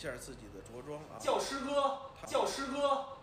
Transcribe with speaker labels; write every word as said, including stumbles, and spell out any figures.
Speaker 1: 下自己的着装啊。
Speaker 2: 教师哥，教师哥。